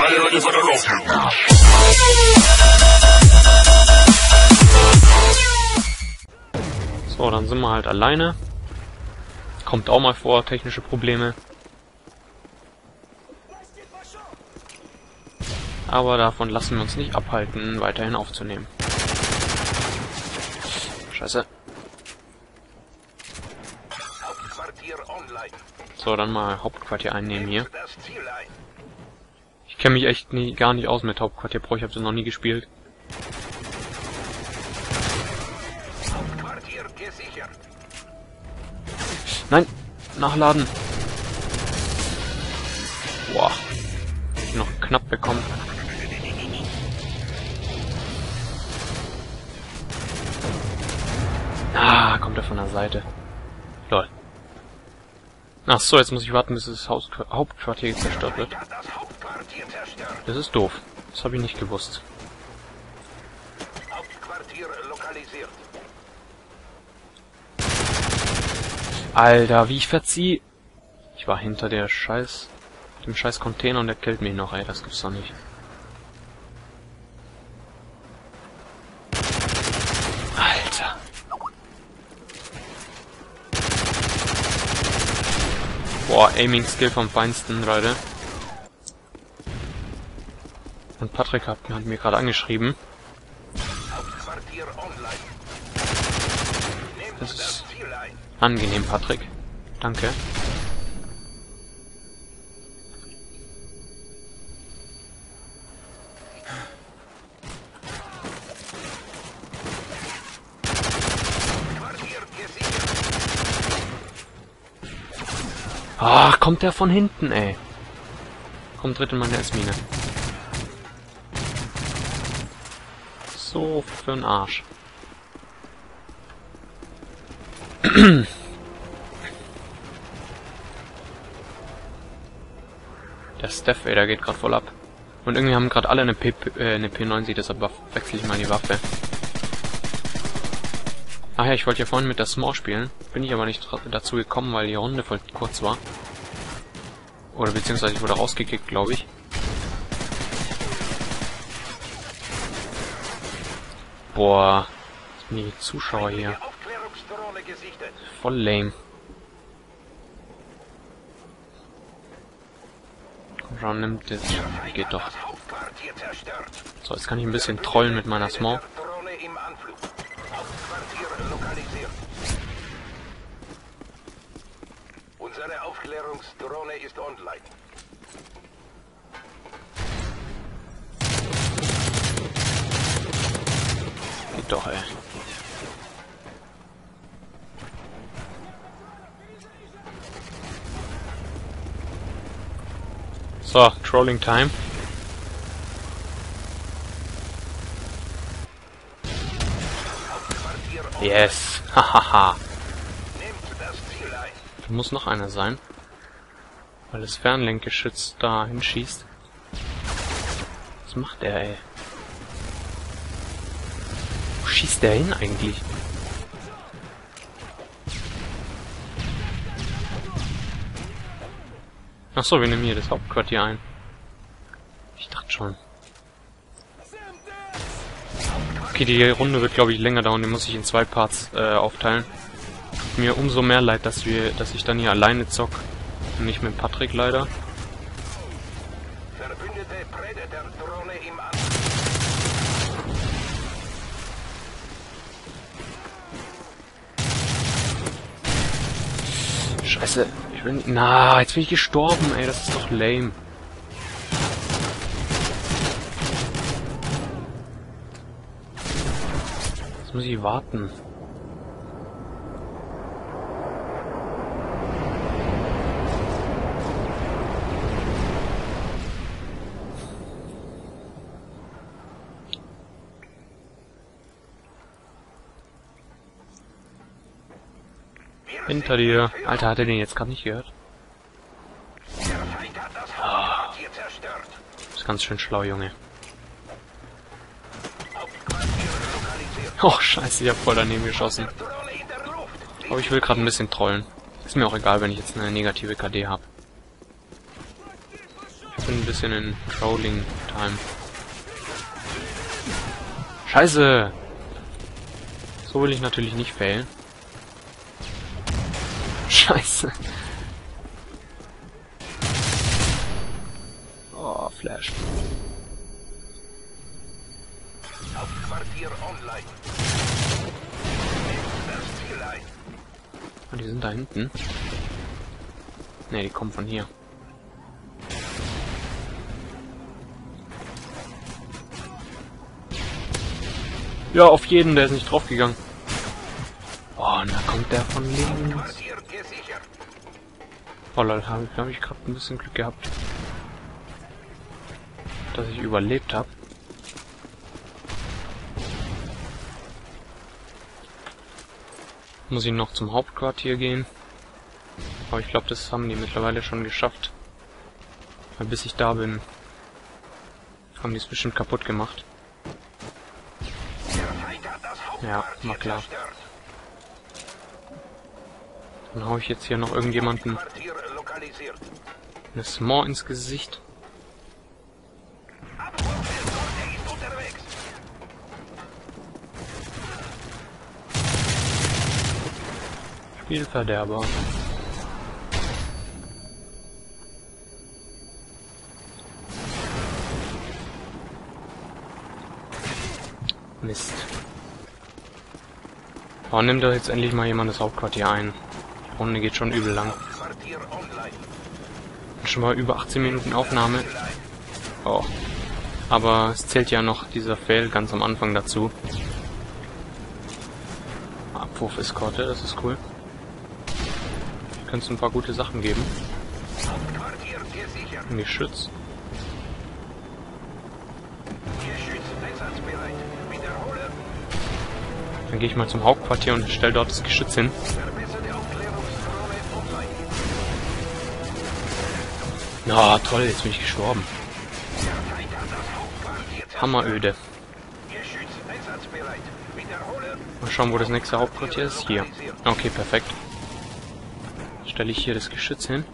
So, dann sind wir halt alleine. Kommt auch mal vor, technische Probleme. Aber davon lassen wir uns nicht abhalten, weiterhin aufzunehmen. Scheiße. So, dann mal Hauptquartier einnehmen hier. Ich kenne mich echt gar nicht aus mit Hauptquartier Pro, ich habe das noch nie gespielt. Nein! Nachladen! Boah. Noch knapp bekommen. Ah, kommt er von der Seite. Lol. Ach so, jetzt muss ich warten, bis das Hauptquartier zerstört wird. Das ist doof. Das habe ich nicht gewusst. Alter, wie ich verzieh. Ich war hinter dem scheiß Container und der killt mich noch, ey, das gibt's doch nicht. Alter. Boah, Aiming Skill vom Feinsten, Leute. Und Patrick hat mir gerade angeschrieben. Das ist angenehm, Patrick. Danke. Ach, kommt der von hinten, ey. Kommt dritte Mann, der S-Mine. So für den Arsch. Der Steph, ey, der geht gerade voll ab. Und irgendwie haben gerade alle eine P90, deshalb wechsle ich mal die Waffe. Ach ja, ich wollte ja vorhin mit der Small spielen. Bin ich aber nicht dazu gekommen, weil die Runde voll kurz war. Oder beziehungsweise ich wurde rausgekickt, glaube ich. Boah, was sind die Zuschauer hier? Voll lame. Komm schon, nimmt das. Geht doch. So, jetzt kann ich ein bisschen trollen mit meiner Small. Unsere Aufklärungsdrohne ist online. Geht doch, ey. So, Trolling Time. Yes, hahaha. Da muss noch einer sein. Weil das Fernlenkgeschütz da hinschießt. Was macht der, ey? Wo schießt der hin eigentlich? Ach so, wir nehmen hier das Hauptquartier ein. Ich dachte schon. Okay, die Runde wird, glaube ich, länger dauern. Die muss ich in 2 Parts aufteilen. Mir umso mehr leid, dass ich dann hier alleine zock. Und nicht mit Patrick, leider. Scheiße. Ich will nicht... Na, jetzt bin ich gestorben, ey. Das ist doch lame. Jetzt muss ich warten. Hinter dir. Alter, hat er den jetzt gerade nicht gehört? Oh. Ist ganz schön schlau, Junge. Oh, scheiße, ich hab voll daneben geschossen. Aber ich will gerade ein bisschen trollen. Ist mir auch egal, wenn ich jetzt eine negative KD habe. Ich bin ein bisschen in Trolling Time. Scheiße! So will ich natürlich nicht failen. Scheiße. Oh, Flash. Hauptquartier online. Das Ziel ein. Ah, die sind da hinten. Ne, die kommen von hier. Ja, auf jeden, der ist nicht draufgegangen. Oh, und da kommt der von links. Quartier gesichert. Oh lol, hab ich gerade ein bisschen Glück gehabt, dass ich überlebt habe. Muss ich noch zum Hauptquartier gehen. Aber ich glaube, das haben die mittlerweile schon geschafft. Weil bis ich da bin, haben die es bestimmt kaputt gemacht. Der Feind hat das Ja, Hauptquartier war klar. zerstört. Dann hau ich jetzt hier noch irgendjemanden Quartier lokalisiert. eine Small ins Gesicht. Abwurfeskorte ist unterwegs. Spielverderber. Mist. Oh, nimmt doch jetzt endlich mal jemand das Hauptquartier ein. Die Runde geht schon übel lang. Quartier online. Schon mal über 18 Minuten Aufnahme. Oh. Aber es zählt ja noch dieser Fail ganz am Anfang dazu. Abwurf-Eskorte, das ist cool. Könnte es ein paar gute Sachen geben. Hauptquartier gesichert. Ein Geschütz. Geschütz einsatzbereit. Wiederhole. Dann gehe ich mal zum Hauptquartier und stelle dort das Geschütz hin. Verbesserte Aufklärungsdrohne online. Na toll, jetzt bin ich gestorben. Der Feind hat das Hauptquartier zerstört. Hammeröde. Geschütz einsatzbereit. Wiederhole. Mal schauen, wo das nächste Hauptquartier ist. Hier. Okay, perfekt. Stelle ich hier das Geschütz hin.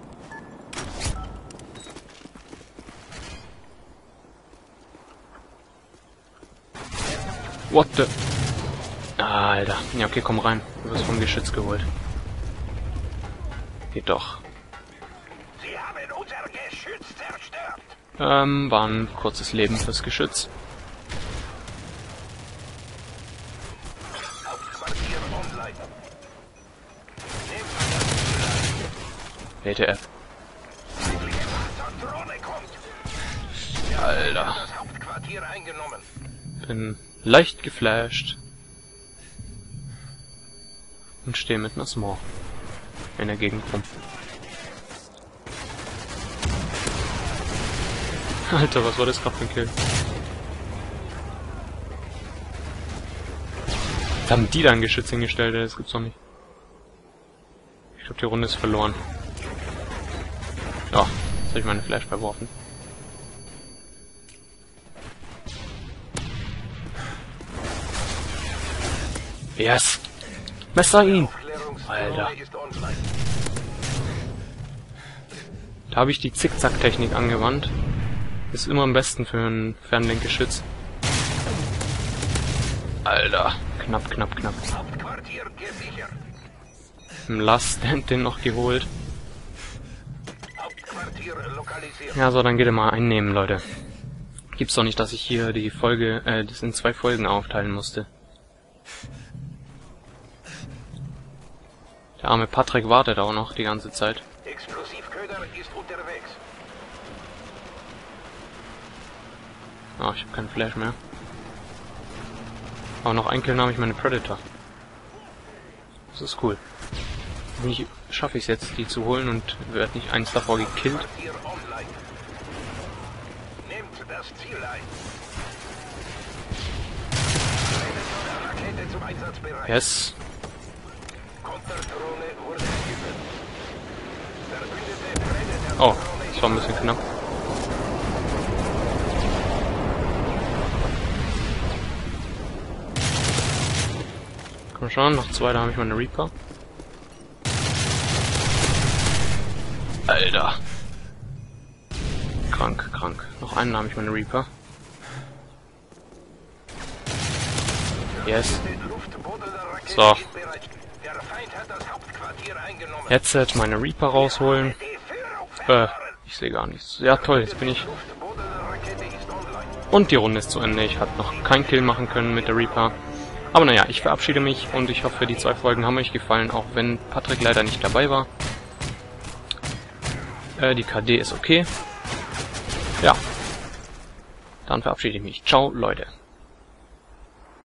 What the... Alter. Ja, okay, komm rein. Du wirst vom Geschütz geholt. Geht doch. Sie haben unser Geschütz zerstört. War ein kurzes Leben fürs Geschütz. Hauptquartier online. WTF. Drohne kommt. Alter. Das Hauptquartier eingenommen. Bin leicht geflasht. Und stehe mit einer Small in der Gegend rum. Alter, was war das gerade für ein Kill? Was haben die da ein Geschütz hingestellt? Das gibt's doch nicht. Ich glaube, die Runde ist verloren. Ja, jetzt habe ich meine Flash verworfen. Yes! Messer ihn! Alter. Aufklärungsdrohne ist online. Da habe ich die Zickzack-Technik angewandt. Ist immer am besten für ein Fernlenkgeschütz. Alter, knapp, knapp, knapp. Hauptquartier gesichert. Im Last Stand den noch geholt. Hauptquartier lokalisiert. Ja, so, dann geht er mal einnehmen, Leute. Gibt's doch nicht, dass ich hier die Folge, das in 2 Folgen aufteilen musste. Der arme Patrick wartet auch noch die ganze Zeit. Explosivköder ist unterwegs. Ah, ich habe keinen Flash mehr. Aber noch ein Kill habe ich meine Predator. Das ist cool. Hoffentlich schaffe ich es jetzt, die zu holen und werde nicht eins davor gekillt. Quartier online. Nehmt das Ziel ein. Rakete zum Einsatz bereit. Yes. Konterdrohne wurde eingesetzt. Verbündete Predator Oh, das war ein bisschen knapp. Komm schon, noch 2, da habe ich meine Reaper. Alter. krank, krank. Noch einen habe ich meine Reaper. Yes. So. Headset, meine Reaper rausholen. Ich sehe gar nichts. Ja, toll, jetzt bin ich... Und die Runde ist zu Ende. Ich habe noch keinen Kill machen können mit der Reaper. Aber naja, ich verabschiede mich und ich hoffe, die 2 Folgen haben euch gefallen, auch wenn Patrick leider nicht dabei war. Die KD ist okay. Ja. Dann verabschiede ich mich. Ciao, Leute.